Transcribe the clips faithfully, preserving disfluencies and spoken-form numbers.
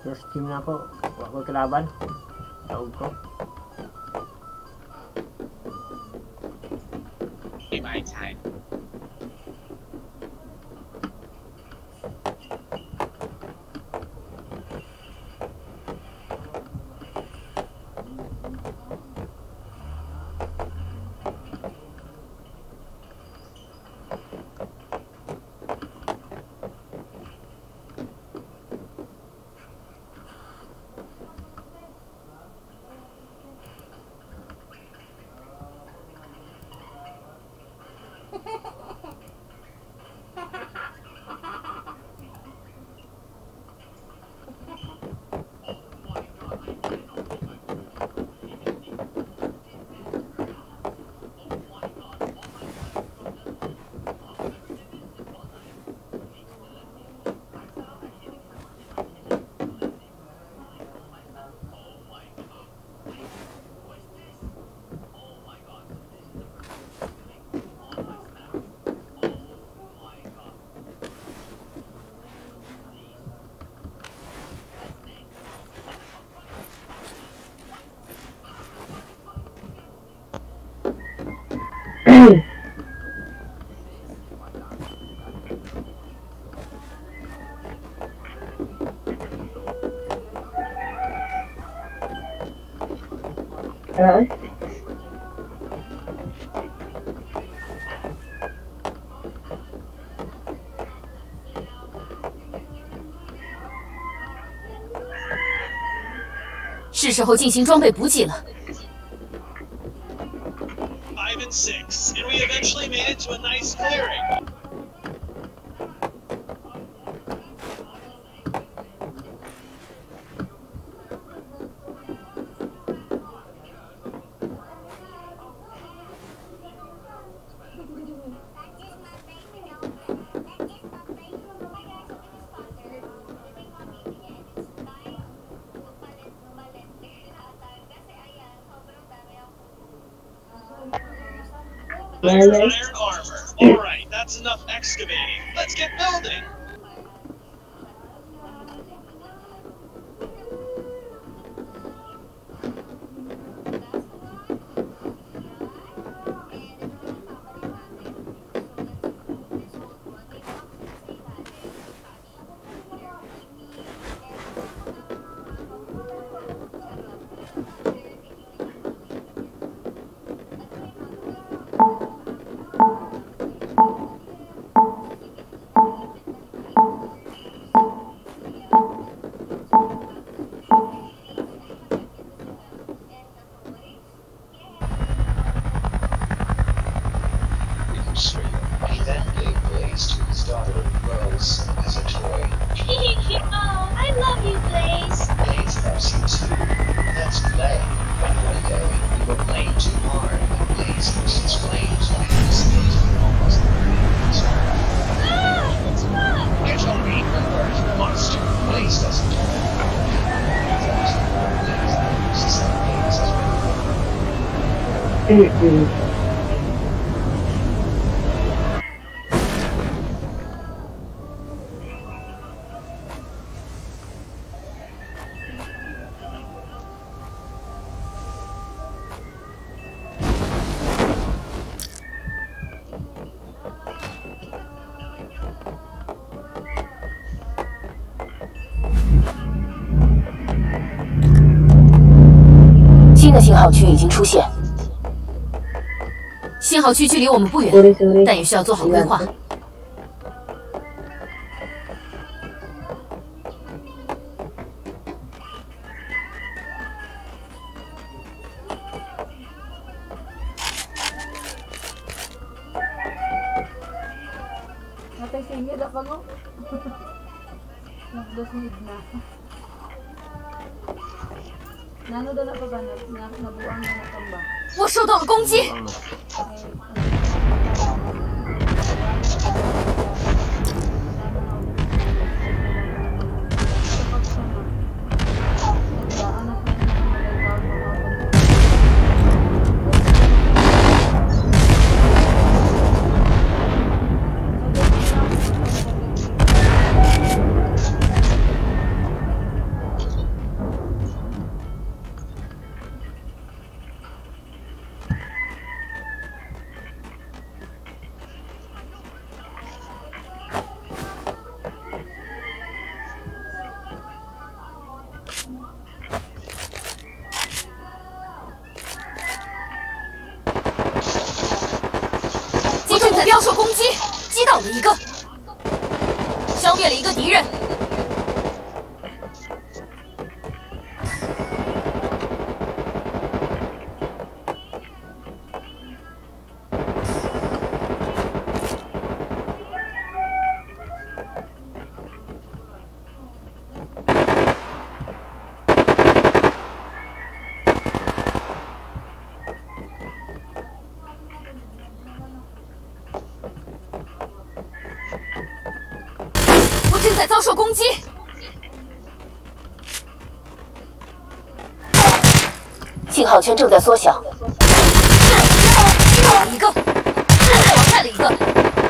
First team na ako. Wala ko kalaban. Taog ko. My time. Hello? 是时候进行装备补给了。 Five and six, and we eventually made it to a nice clearing. Iron armor. Alright, that's enough excavating. Let's get building! He then gave Blaze to his daughter, Rose, as a toy. Oh, I love you, Blaze. Blaze loves you too. Let's play. But one day, we were playing too hard, and Blaze used his flames while he was skating, almost burning his heart. Ah, it's fun. You told me the bird monster. Blaze doesn't know that. He does. Blaze uses his flames as well. 新的信号区已经出现，信号区距离我们不远，但也需要做好规划。 Nakasingid ako, no? Nagdasingid na. Nano daw na pa ba? Nabuang na natamba. 我受到了攻击。 Alright, 遭受攻击，击倒了一个，消灭了一个敌人。正在遭受攻击， 信号圈正在缩小。 击倒了一个，淘汰了一个。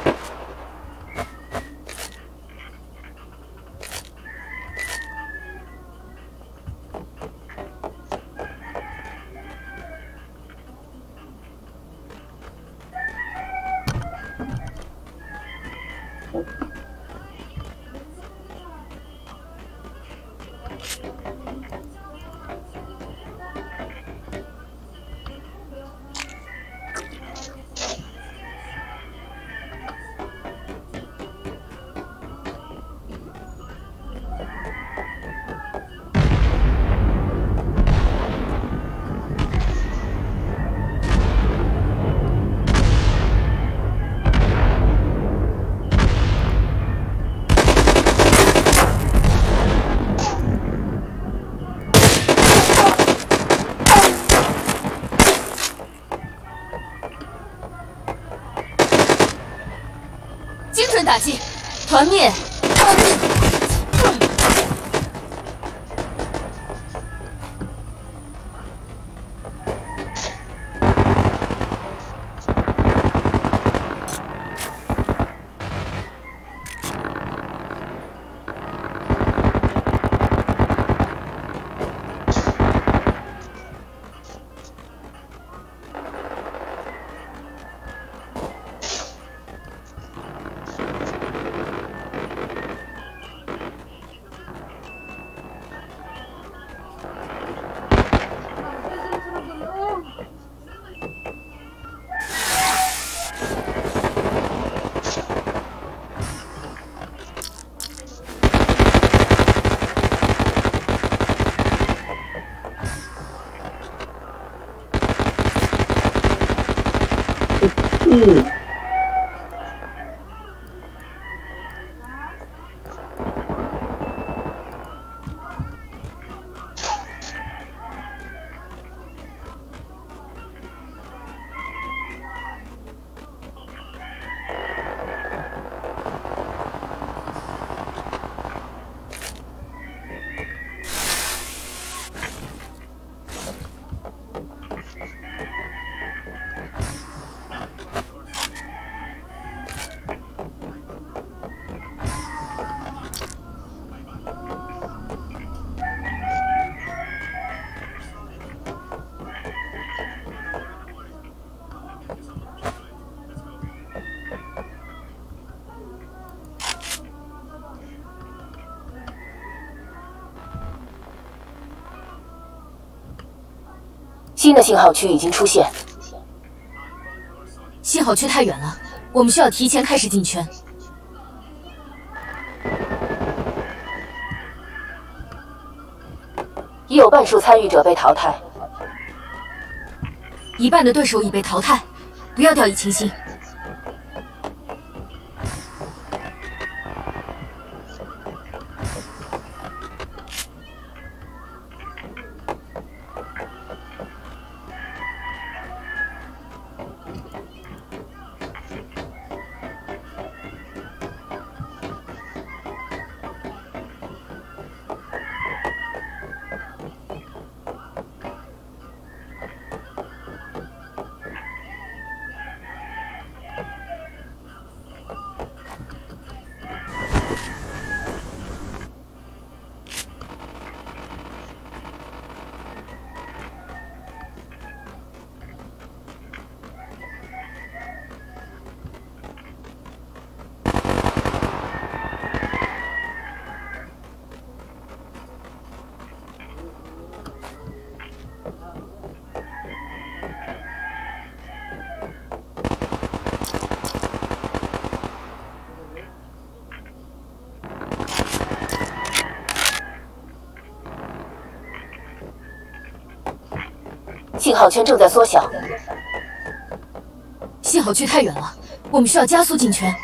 精准打击，团灭。 嗯。新的信号区已经出现。 信号区太远了，我们需要提前开始进圈。 已有半数参与者被淘汰， 一半的对手已被淘汰，不要掉以轻心。 信号圈正在缩小， 信号区太远了，我们需要加速进圈。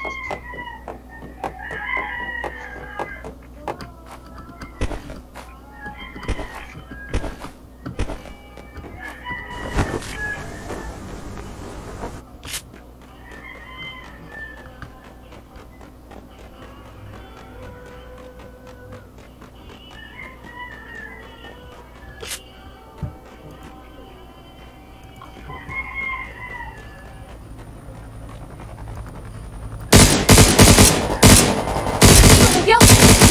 目标。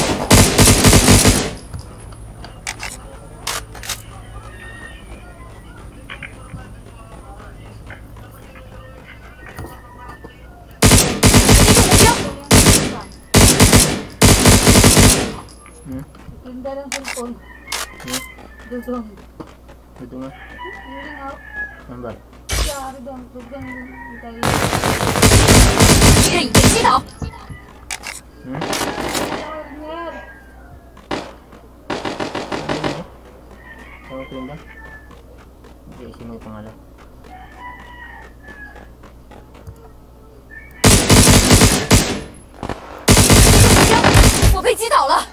Hmm? Tinda ng cellphone. Hmm? Dudong. Ito nga. Yun nga. Number. Sorry dong. Dudong. Tayo. 敌人已被击倒。 Hmm? Corner. Tawag ko yun ba? Hindi, isin mo yung pangalan. 我被击倒了。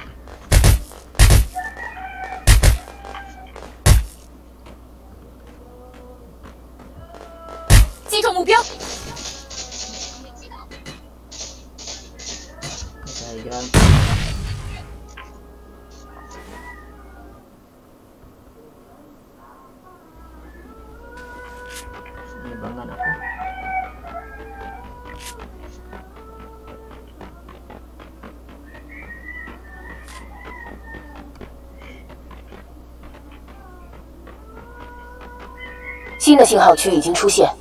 击中目标。 Okay, grand. Nibangan ako. “新的信号区已经出现，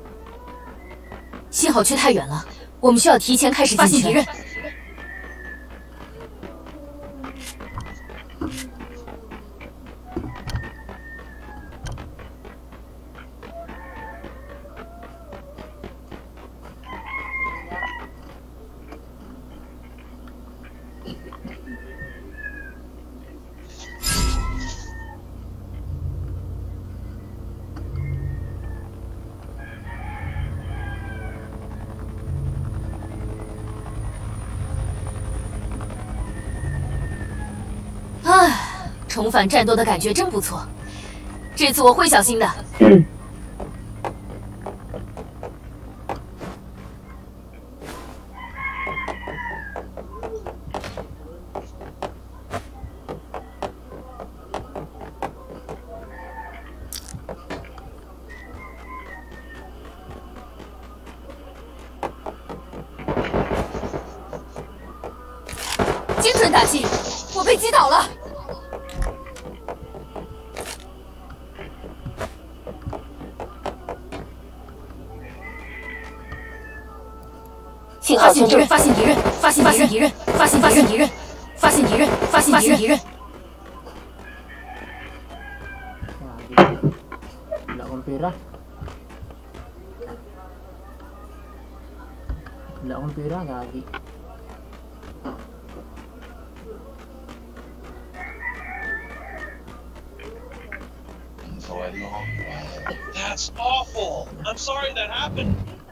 信号区太远了，我们需要提前开始发现敌人。 唉，重返战斗的感觉真不错，这次我会小心的。 嗯。 精准打击，我被击倒了。 信号圈正发现敌人，发现敌人，发现敌人，发现发现敌人，发现敌人，发现敌人。 Wala akong pera. Wala akong pera, gagi. That's awful. I'm sorry that happened.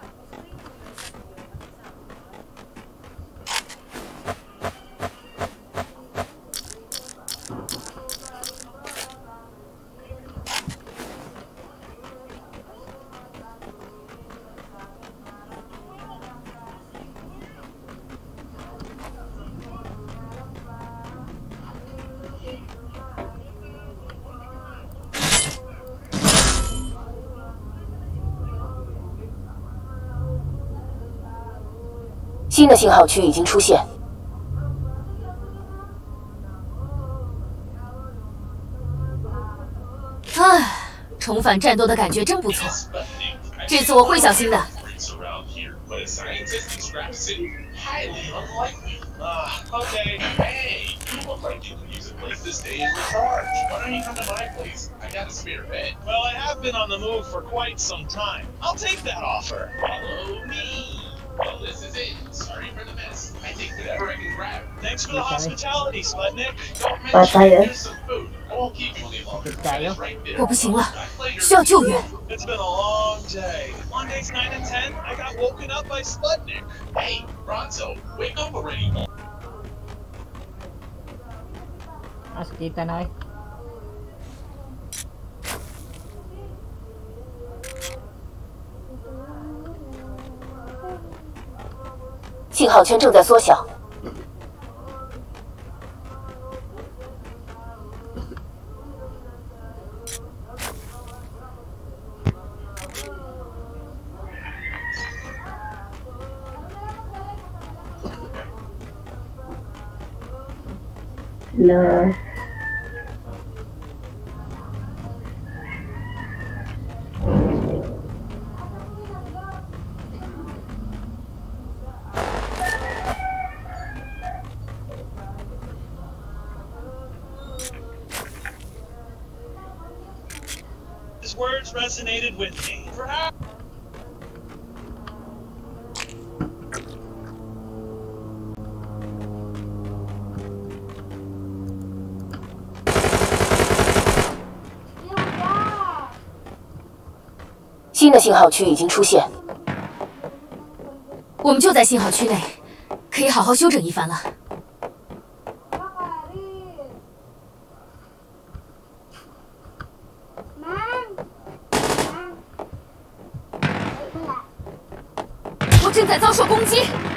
“新的信号区已经出现， 唉，重返战斗的感觉真不错，这次我会小心的。 But a scientist in Scrap City? Highly unlikely. Ah, okay. Hey, you look like you can use a place to stay and recharge. Why don't you come to my place? I got a spare bed. Well, I have been on the move for quite some time. I'll take that offer. Follow me. Well, this is it. Sorry for the mess. I take whatever I can grab. Thanks for the hospitality, Sputnik. Don't mention there's some food. I won't keep you any longer. 加油！ 我不行了，需要救援。 It's been a long day. On days nine and ten, I got woken up by Sputnik. Hey, Bronzo, wake up already. Mas kita na eh. 信号圈正在缩小。 No. His words resonated with me. Perhaps. Yêu quá. 新的信号区已经出现， 我们就在信号区内，可以好好休整一番了。 Mang. Mang. 我正在遭受攻击。